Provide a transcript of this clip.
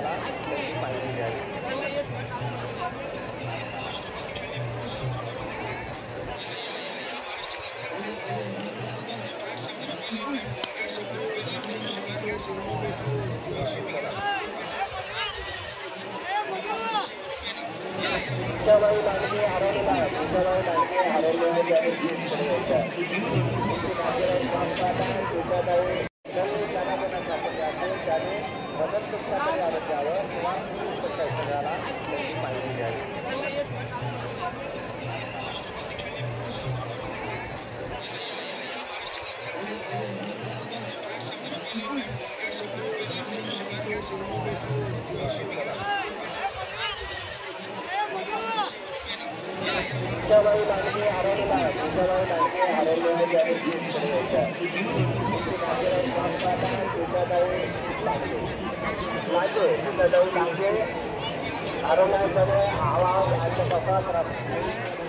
संघाला त्याची माहिती द्यावी. जिजाबाई लांडगे हरवलेला आहे. जिजाबाई लांडगे हरवलेला त्याने जीत पुढे होत्या. जिजाबाई त्याने मदत कुठल्यातरी आलं द्यावं किंवा संघाला त्याची माहिती द्यावी. जिजाबाई लांडगे हरवलेला आहे. जिजाबाई लांडगे हरवलेला त्याने जीत पुढे होत्या. जिजाबाई लांडगे हरवण्याकडे आवाज आणि